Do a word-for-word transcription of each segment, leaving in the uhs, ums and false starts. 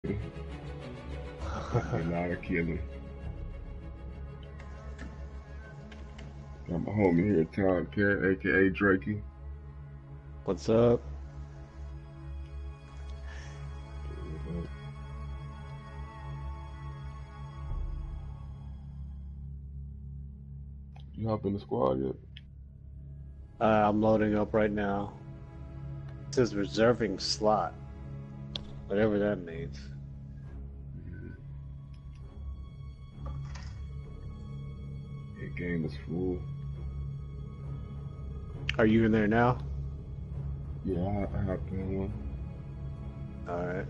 A lot of killing. Got my homie here, Tom Cat, aka Drakey. What's up? You hop in the squad yet? Uh, I'm loading up right now. It says reserving slot. Whatever that means. Yeah, game is full. Are you in there now? Yeah, I, I hopped in one. Alright.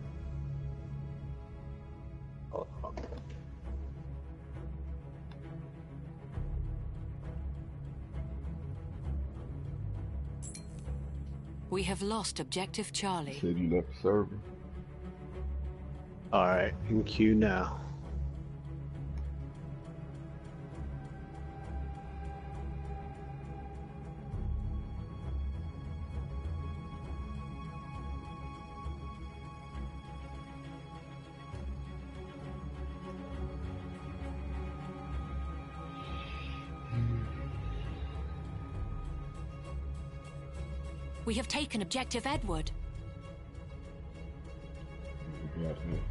We have lost objective Charlie. Said you left the server. Alright, in queue now. We have taken objective Edward. We got him.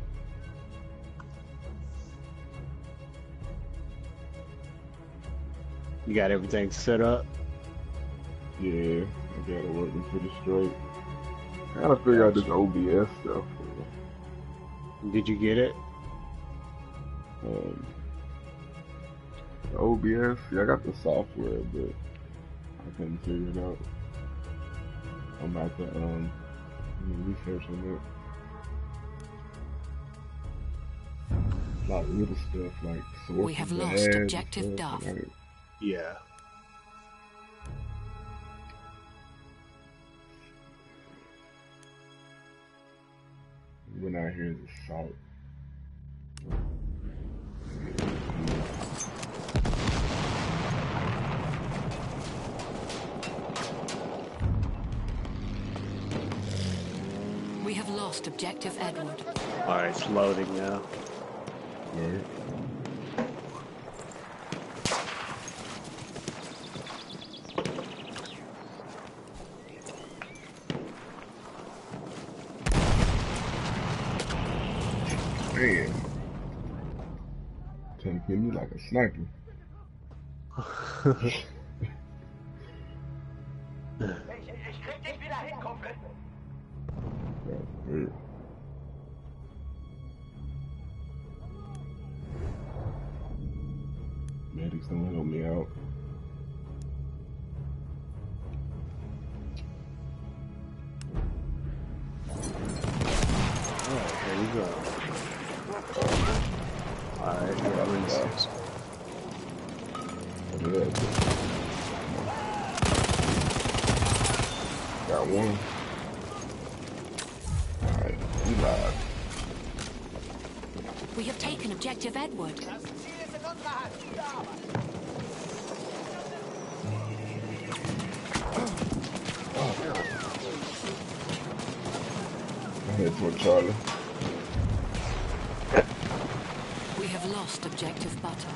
You got everything set up? Yeah, I got it working pretty straight. I gotta figure out this O B S stuff. Did you get it? Um, the O B S, yeah, I got the software, but I couldn't figure it out. I'm about to um research on it. A lot of little stuff like sources. We have lost ads objective and stuff, Duff. and I- Yeah. When I hear the salt. We have lost objective Edward. Alright, it's loading now. Right. Man. Trying to kill me like a sniper. Ich krieg dich wieder hin, Kumpel. That's weird. Medics don't help me out. Alright, there you go. Alright, yeah, I'm in six. Yeah. Got one. Alright, we live. We have taken objective Edward. Das Ziel ist in unserer Hand. Gute Arbeit. I head toward Charlie. We have lost objective Butter.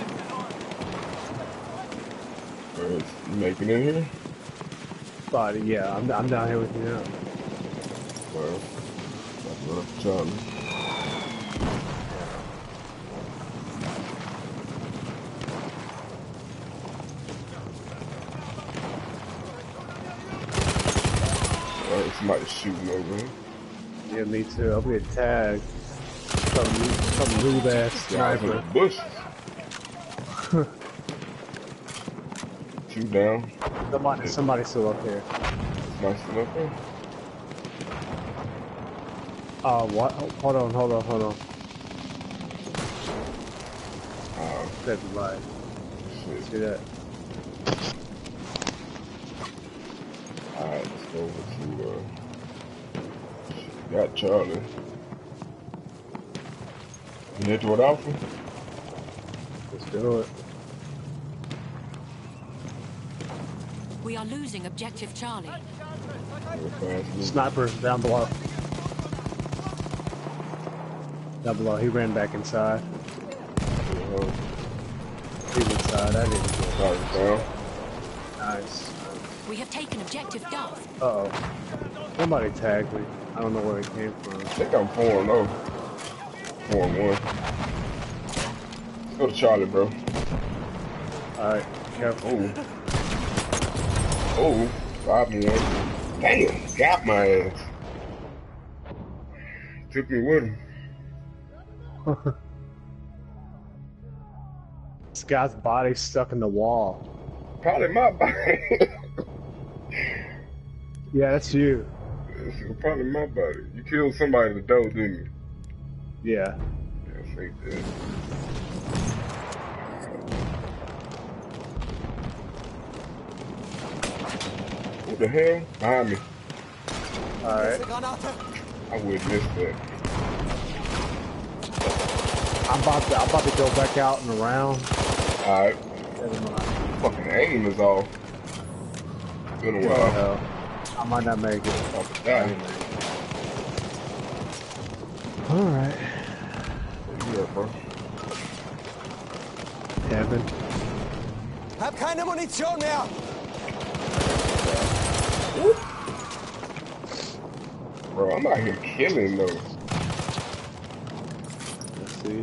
Where is you making it here? But yeah, I'm, I'm down here with you now. Well, that's what up, Charlie. Alright, somebody's shooting over here. Yeah, me too. I'm getting tagged. Some, some noob ass Guys in the sniper. bushes. Two down. Somebody, somebody's still up here. Nice enough there. Uh, what? Hold on, hold on, hold on. Uh, Never mind. shit. See that? Alright, let's go over to, uh, got Charlie. You head toward Alpha? Let's do it. We are losing objective Charlie. Real fast move. Snipers down below. Double O, he ran back inside. Uh, He's inside, I didn't go. sorry, Sam. Nice. We have taken objective Duff. Uh oh. Somebody tagged me. I don't know where it came from. I think I'm four and oh. Four and one. Let's go to Charlie, bro. Alright, careful. Oh. Oh, five and one. Damn, got my ass. Took me with him. This guy's body's stuck in the wall. Probably my body. Yeah, that's you. It's probably my body. You killed somebody at the door, didn't you? Yeah. Yeah, I think that. What the hell? Behind me. Alright. I wouldn't miss that. I'm about to I'm about to go back out and around. Alright. Never mind. Fucking aim is off. Been a Oh, while. hell. I might not make it. Off the die. Alright. Yeah, bro. Heaven. Hab keine Munition mehr! Bro, I'm out here killing those. Let's see.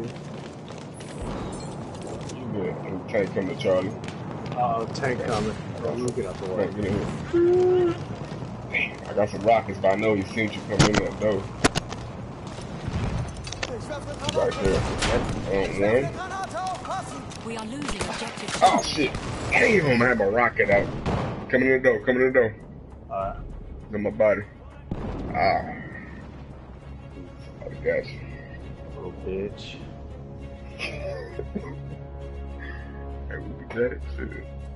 You good? And tank come to Charlie. Uh oh, tank coming. Let me get out the way. Tank, get in here. Damn, I got some rockets, but I know he seen you come in that door. Right there. On one. We are losing objective Oh shit! Damn, I have a rocket out. Coming in the door, coming in the door. Alright. In my body. Ah. I got you. Little bitch. Hey, we be dead. Shit.